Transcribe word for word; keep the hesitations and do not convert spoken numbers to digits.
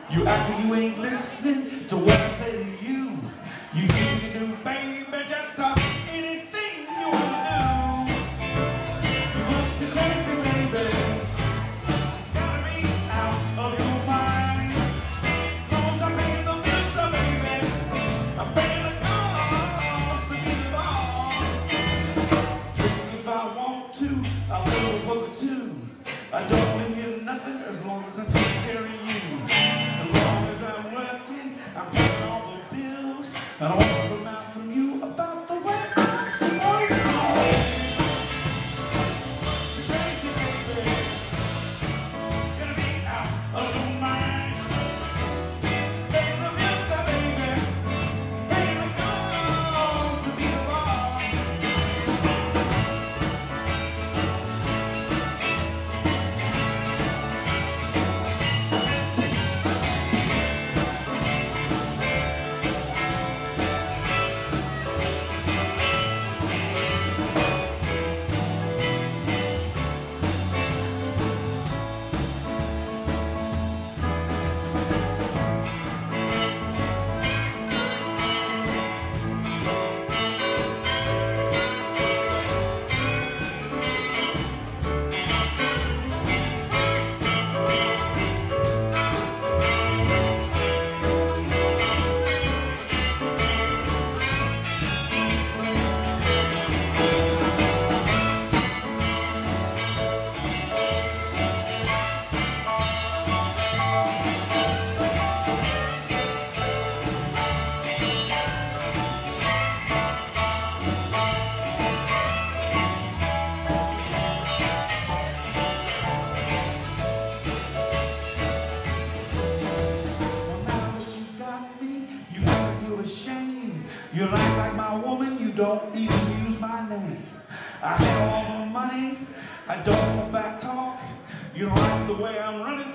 You act like you ain't listening to what I say to you. You think you do, baby, just stop anything you wanna do. You must be crazy, baby. Gotta be out of your mind. Cause I pay the bills, the baby. I pay the cost to be the boss. Drink if I want to, I'll play a poker too. I don't want to hear nothing as long as I take care of you. As long as I'm working, I'm paying all the bills. I don't want them out from you about the way I'm supposed to. Crazy baby, gonna be out of your mind. Pay the bills, the baby. Pay the cost to be the boss. Ashamed. You act like my woman, you don't even use my name. I have all the money, I don't want back talk. You don't like the way I'm running